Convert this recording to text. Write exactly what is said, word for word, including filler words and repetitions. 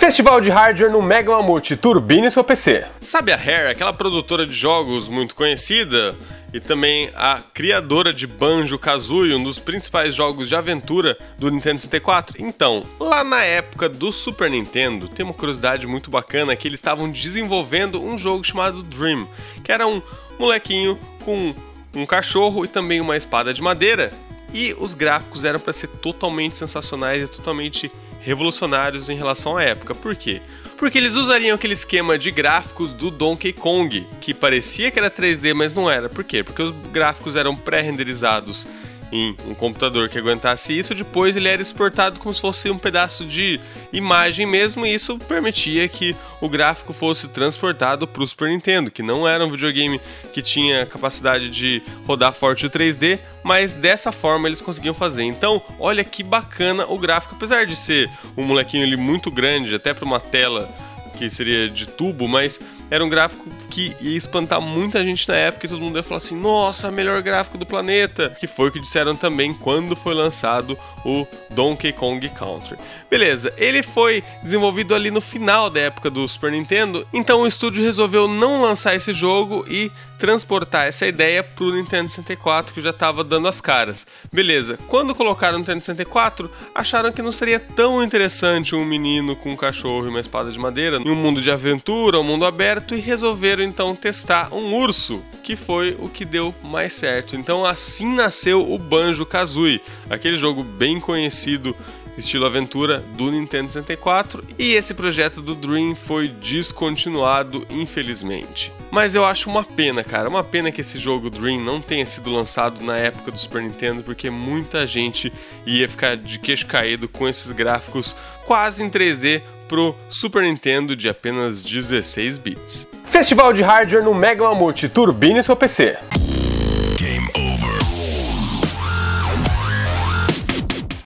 Festival de hardware no Mega Mammoth, turbine seu P C. Sabe a Rare, aquela produtora de jogos muito conhecida e também a criadora de Banjo-Kazooie, um dos principais jogos de aventura do Nintendo sessenta e quatro? Então, lá na época do Super Nintendo, tem uma curiosidade muito bacana que eles estavam desenvolvendo um jogo chamado Dream, que era um molequinho com um cachorro e também uma espada de madeira, e os gráficos eram para ser totalmente sensacionais e totalmente revolucionários em relação à época. Por quê? Porque eles usariam aquele esquema de gráficos do Donkey Kong, que parecia que era três D, mas não era. Por quê? Porque os gráficos eram pré-renderizados em um computador que aguentasse isso, depois ele era exportado como se fosse um pedaço de imagem mesmo, e isso permitia que o gráfico fosse transportado para o Super Nintendo, que não era um videogame que tinha capacidade de rodar forte o três D, mas dessa forma eles conseguiam fazer. Então, olha que bacana o gráfico, apesar de ser um molequinho ali muito grande, até para uma tela que seria de tubo, mas era um gráfico que ia espantar muita gente na época e todo mundo ia falar assim: nossa, melhor gráfico do planeta, que foi o que disseram também quando foi lançado o Donkey Kong Country. Beleza, ele foi desenvolvido ali no final da época do Super Nintendo, então o estúdio resolveu não lançar esse jogo e transportar essa ideia pro Nintendo sessenta e quatro, que já estava dando as caras. Beleza, quando colocaram no Nintendo sessenta e quatro, acharam que não seria tão interessante um menino com um cachorro e uma espada de madeira em um mundo de aventura, um mundo aberto, e resolveram então testar um urso, que foi o que deu mais certo. Então assim nasceu o Banjo-Kazooie, aquele jogo bem conhecido estilo aventura do Nintendo sessenta e quatro, e esse projeto do Dream foi descontinuado, infelizmente. Mas eu acho uma pena, cara, uma pena que esse jogo Dream não tenha sido lançado na época do Super Nintendo, porque muita gente ia ficar de queixo caído com esses gráficos quase em três D pro Super Nintendo de apenas dezesseis bits. Festival de hardware no Mega Mammoth, turbine seu P C.